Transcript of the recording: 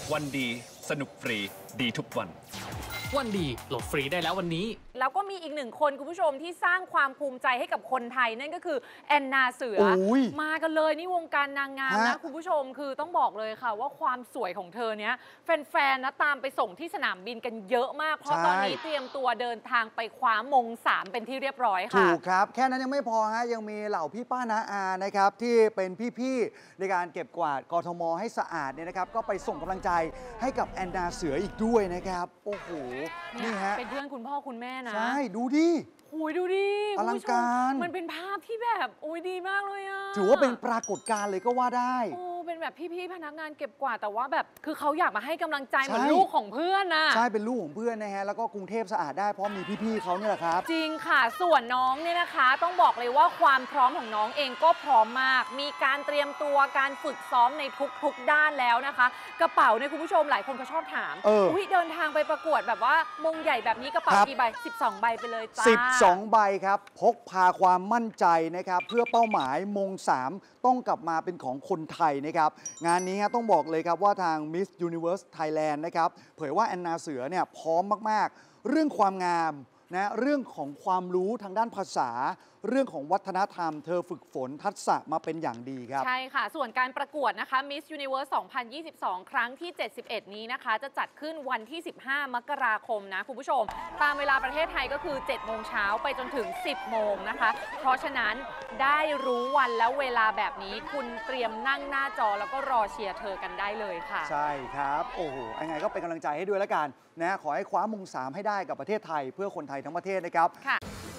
วันดีสนุกฟรีดีทุกวันวันดีโหลดฟรีได้แล้ววันนี้แล้วก็มีอีกหนึ่งคนคุณผู้ชมที่สร้างความภูมิใจให้กับคนไทยนั่นก็คือแอนนาเสือมากันเลยนี่วงการนางงามนะคุณผู้ชมคือต้องบอกเลยค่ะว่าความสวยของเธอเนี้ยแฟนๆนะตามไปส่งที่สนามบินกันเยอะมากเพราะตอนนี้เตรียมตัวเดินทางไปคว้ามง3เป็นที่เรียบร้อยค่ะถูกครับแค่นั้นยังไม่พอฮะยังมีเหล่าพี่ป้าน้าอานะครับที่เป็นพี่ๆในการเก็บกวาดกทมให้สะอาดเนี่ยนะครับก็ไปส่งกำลังใจให้กับแอนนาเสืออีกด้วยนะครับโอ้โหนี่ฮะเป็นเพื่อนคุณพ่อคุณแม่นะใช่ดูดิหุยดูดิอลังการมันเป็นภาพที่แบบโอ้ยดีมากเลยอะถือว่าเป็นปรากฏการณ์เลยก็ว่าได้โอ้เป็นแบบพี่ๆพนักงานเก็บกวาดแต่ว่าแบบคือเขาอยากมาให้กำลังใจเหมือนลูกของเพื่อนนะใช่เป็นลูกของเพื่อนนะฮะแล้วก็กรุงเทพสะอาดได้เพราะมีพี่ๆเขาเนี่ยแหละครับจริงค่ะส่วนน้องเนี่ยนะคะต้องบอกเลยว่าความพร้อมของน้องเองก็พร้อมมากมีการเตรียมตัวการฝึกซ้อมในทุกด้านแล้วนะคะกระเป๋าเนี่ยคุณผู้ชมหลายคนก็ชอบถามอุ้ยเดินทางไปประกวดแบบว่ามงใหญ่แบบนี้กระเป๋ากี่ใบ12 ใบไปเลยจ้า 12 ใบครับพกพาความมั่นใจนะครับเพื่อเป้าหมายมง3ต้องกลับมาเป็นของคนไทยนะครับงานนี้ต้องบอกเลยครับว่าทาง Miss Universe Thailand นะครับเผยว่าแอนนาเสือเนี่ยพร้อมมากๆเรื่องความงามนะเรื่องของความรู้ทางด้านภาษาเรื่องของวัฒนธรรมเธอฝึกฝนทักษะมาเป็นอย่างดีครับใช่ค่ะส่วนการประกวดนะคะ Miss Universe 2022 ครั้งที่ 71 นี้นะคะจะจัดขึ้นวันที่ 15 มกราคมนะคุณผู้ชมตามเวลาประเทศไทยก็คือ 7 โมงเช้าไปจนถึง 10 โมงนะคะเพราะฉะนั้นได้รู้วันแล้วเวลาแบบนี้คุณเตรียมนั่งหน้าจอแล้วก็รอเชียร์เธอกันได้เลยค่ะใช่ครับโอ้โหยังไงก็เป็นกำลังใจให้ด้วยแล้วกันนะขอให้คว้ามง3ให้ได้กับประเทศไทยเพื่อคนไทยทั้งประเทศนะครับค่ะ